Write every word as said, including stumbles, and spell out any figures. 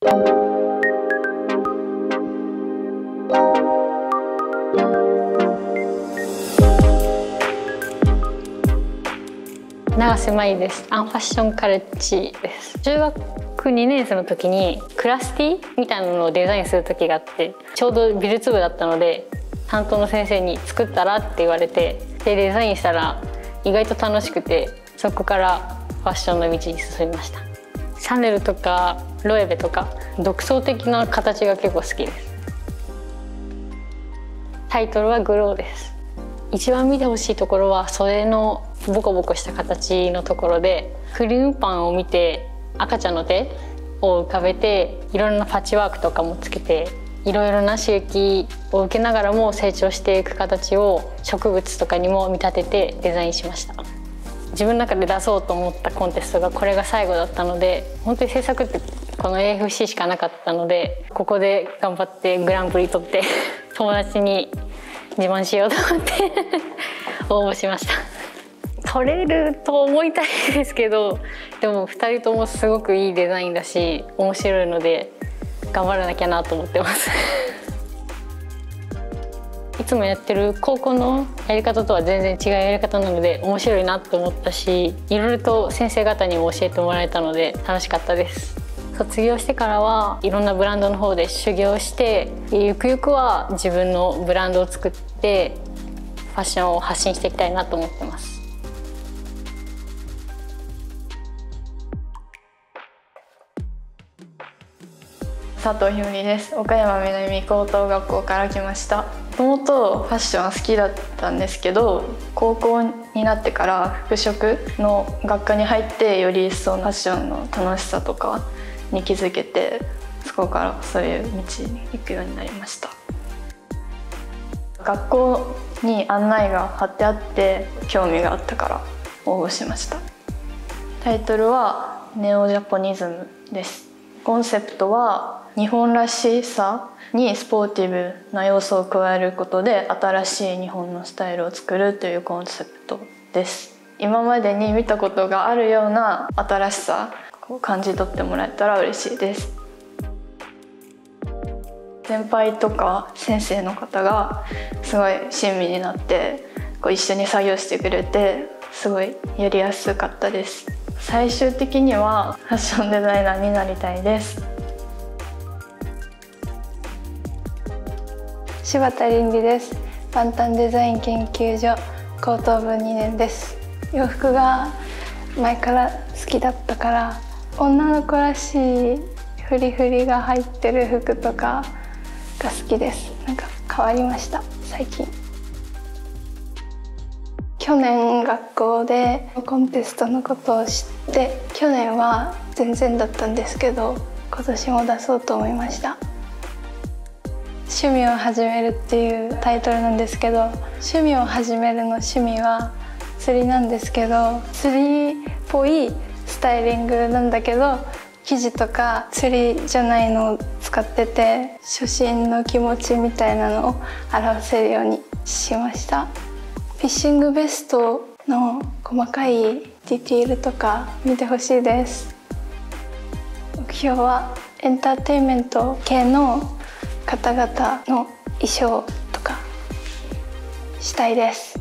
永瀬麻衣です。アンファッションカレッジです。中学にねん生の時にクラスティみたいなのをデザインする時があって、ちょうど美術部だったので担当の先生に作ったらって言われて、でデザインしたら意外と楽しくて、そこからファッションの道に進みました。シャネルとかロエベとか独創的な形が結構好きです。タイトルはグローです。一番見てほしいところは袖のボコボコした形のところで、クリームパンを見て赤ちゃんの手を浮かべて、いろんなパッチワークとかもつけて、いろいろな刺激を受けながらも成長していく形を植物とかにも見立ててデザインしました。自分の中で出そうと思ったコンテストがこれが最後だったので、本当に制作ってこの エーエフシー しかなかったので、ここで頑張ってグランプリ取って友達に自慢しようと思って応募しました。取れると思いたいですけど、でもふたりともすごくいいデザインだし面白いので頑張らなきゃなと思ってますいつもやってる高校のやり方とは全然違うやり方なので面白いなと思ったし、いろいろと先生方にも教えてもらえたので楽しかったです。卒業してからはいろんなブランドの方で修行して、ゆくゆくは自分のブランドを作ってファッションを発信していきたいなと思ってます。 佐藤ひむりです。岡山南高等学校から来ました。もともとファッションは好きだったんですけど、高校になってから服飾の学科に入ってより一層ファッションの楽しさとかに気づけて、そこからそういう道に行くようになりました。学校に案内が貼ってあって興味があったから応募しました。タイトルはネオジャポニズムです。コンセプトは日本らしさにスポーティブな要素を加えることで新しい日本のスタイルを作るというコンセプトです。今までに見たことがあるような新しさを感じ取ってもらえたら嬉しいです。先輩とか先生の方がすごい親身になってこう一緒に作業してくれて、すごいやりやすかったです。最終的にはファッションデザイナーになりたいです。 柴田凛里です。パンタンデザイン研究所高等部にねんです。洋服が前から好きだったから、女の子らしいフリフリが入ってる服とかが好きです。なんか変わりました最近。去年学校でコンテストのことを知って、去年は全然だったんですけど今年も出そうと思いました。趣味を始めるっていうタイトルなんですけど、趣味を始めるの趣味は釣りなんですけど、釣りっぽいスタイリングなんだけど生地とか釣りじゃないのを使ってて、初心の気持ちみたいなのを表せるようにしました。フィッシングベストの細かいディティールとか見てほしいです。目標はエンターテインメント系の方々の衣装とかしたいです。